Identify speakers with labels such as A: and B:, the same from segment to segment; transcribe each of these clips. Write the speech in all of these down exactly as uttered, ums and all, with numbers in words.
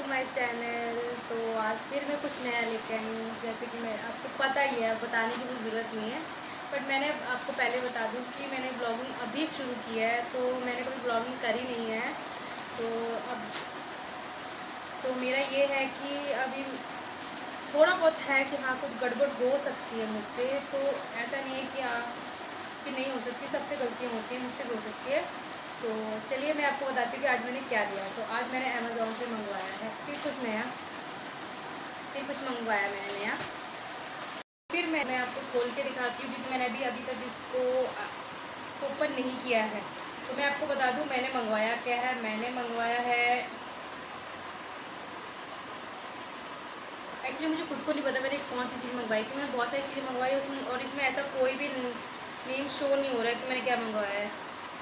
A: My channel. तो आज फिर मैं कुछ नया लेके आई हूँ। जैसे कि मैं आपको पता ही है, बताने की भी ज़रूरत नहीं है, बट मैंने आपको पहले बता दूँ कि मैंने ब्लॉगिंग अभी शुरू किया है। तो मैंने कभी ब्लॉगिंग करी नहीं है। तो अब तो मेरा ये है कि अभी थोड़ा बहुत है कि हाँ कुछ गड़बड़ हो सकती है मुझसे। तो ऐसा नहीं है कि आप कि नहीं हो सकती, सबसे गलतियाँ होती हैं, मुझसे भी हो सकती है। तो चलिए मैं आपको बताती हूँ कि आज मैंने क्या लिया। तो आज मैंने अमेज़ॉन से मंगवाया है फिर कुछ नया, फिर कुछ मंगवाया मैंने नया। फिर मैं मैं आपको खोल के दिखाती हूँ क्योंकि मैंने अभी अभी तक इसको ओपन नहीं किया है। तो मैं आपको बता दूँ मैंने मंगवाया क्या है। मैंने मंगवाया है, एक्चुअली मुझे खुद को नहीं पता मैंने कौन सी चीज़ मंगवाई थी। मैंने बहुत सारी चीज़ें मंगवाई उसमें, और इसमें ऐसा कोई भी नेम शो नहीं हो रहा है कि मैंने क्या मंगवाया है।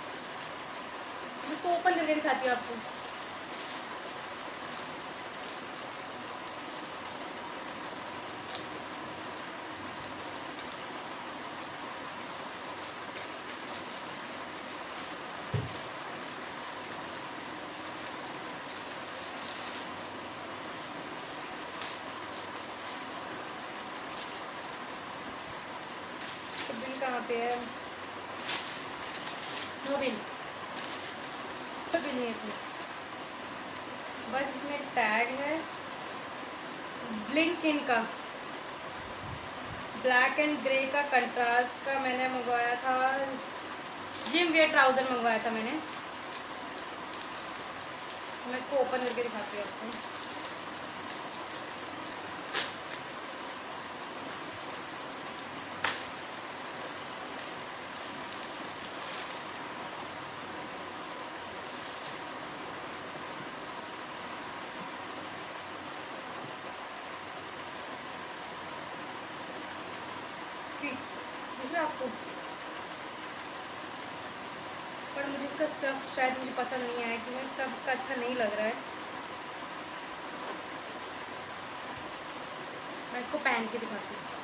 A: इसको ओपन करके दिखाती हूँ आपको। तो बिल कहाँ पे है? नो बिल, कोई बिल नहीं है इसमें, बस इसमें टैग है ब्लिंक इन का, ब्लैक एंड ग्रे का कंट्रास्ट का। मैंने मंगवाया था जिम वेयर ट्राउज़र मंगवाया था मैंने। मैं इसको ओपन करके दिखाती हूँ आपको। दिख रहा है आपको? पर मुझे इसका स्टफ़ शायद मुझे पसंद नहीं आया क्योंकि स्टफ़ इसका अच्छा नहीं लग रहा है। मैं इसको पहन के दिखाती हूँ।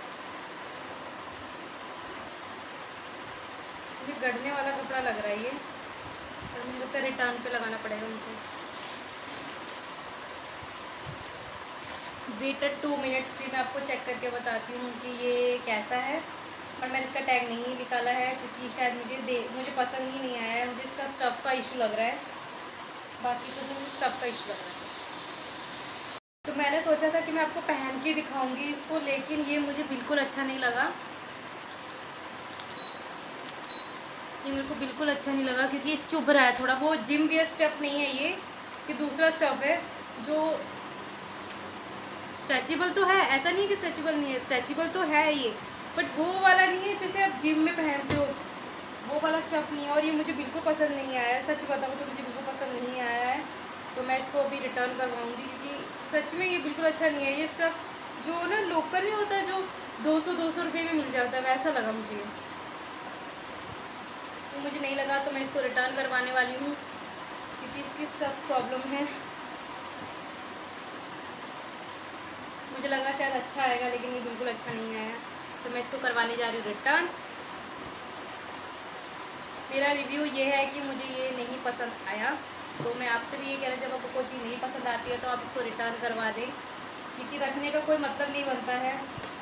A: मुझे गड़ने वाला कपड़ा लग रहा है ये, और मुझे लगता है रिटर्न पे लगाना पड़ेगा मुझे। वेट टू मिनट्स फिर मैं आपको चेक करके बताती हूँ कि ये कैसा है। और मैंने इसका टैग नहीं निकाला है क्योंकि शायद मुझे दे मुझे पसंद ही नहीं आया है। मुझे इसका स्टफ़ का इशू लग रहा है, बाकी तो मुझे स्टफ़ का इशू लग रहा है। तो मैंने सोचा था कि मैं आपको पहन के दिखाऊंगी इसको, लेकिन ये मुझे बिल्कुल अच्छा नहीं लगा। ये मेरे को बिल्कुल अच्छा नहीं लगा क्योंकि ये चुभ रहा है थोड़ा। वो जिम वेयर स्टफ़ नहीं है ये, ये दूसरा स्टफ़ है जो स्ट्रेचेबल तो है। ऐसा नहीं है कि स्ट्रेचेबल नहीं है, स्ट्रेचेबल तो है ये, बट वो वाला नहीं है जैसे आप जिम में पहनते हो, वो वाला स्टफ़ नहीं है। और ये मुझे बिल्कुल पसंद नहीं आया है, सच बताऊँ तो मुझे बिल्कुल पसंद नहीं आया है। तो मैं इसको अभी रिटर्न करवाऊँगी क्योंकि सच में ये बिल्कुल अच्छा नहीं है। ये स्टफ़ जो ना लोकल नहीं होता, जो दो सौ दो सौ रुपये में मिल जाता है, वैसा लगा मुझे। तो मुझे नहीं लगा, तो मैं इसको रिटर्न करवाने वाली हूँ क्योंकि इसकी स्टफ़ प्रॉब्लम है। मुझे लगा शायद अच्छा आएगा, लेकिन ये बिल्कुल अच्छा नहीं आया। तो मैं इसको करवाने जा रही हूँ रिटर्न। मेरा रिव्यू ये है कि मुझे ये नहीं पसंद आया। तो मैं आपसे भी ये कह रही हूँ, जब आपको कोई चीज़ नहीं पसंद आती है तो आप इसको रिटर्न करवा दें, क्योंकि रखने का कोई मतलब नहीं बनता है।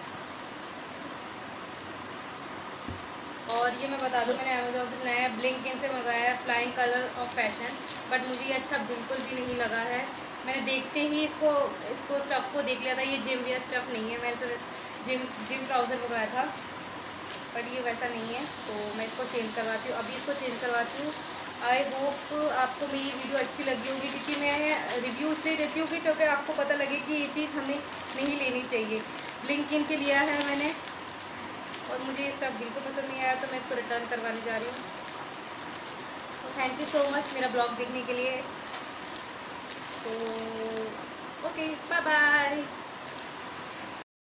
A: और ये मैं बता दूँ, मैंने अमेज़ॉन से नया ब्लिंक इन से मंगाया है flying colour of fashion, but मुझे ये अच्छा बिल्कुल भी नहीं लगा है। मैंने देखते ही इसको इसको स्टफ़ को देख लिया था, ये जिम वेयर स्टफ़ नहीं है। मैंने सिर्फ जिम जिम ट्राउज़र मंगाया था, बट ये वैसा नहीं है। तो मैं इसको चेंज करवाती हूँ, अभी इसको चेंज करवाती हूँ। आई होप आपको मेरी वीडियो अच्छी लगी होगी, क्योंकि मैं रिव्यू इसलिए देती हूँ क्योंकि आपको पता लगे कि ये चीज़ हमें नहीं लेनी चाहिए। ब्लिंक इन के लिया है मैंने, और मुझे ये स्टफ़ बिल्कुल पसंद नहीं आया, तो मैं इसको रिटर्न करवाने जा रही हूँ। तो थैंक यू सो मच मेरा ब्लॉग देखने के लिए। तो ओके, बाय बाय।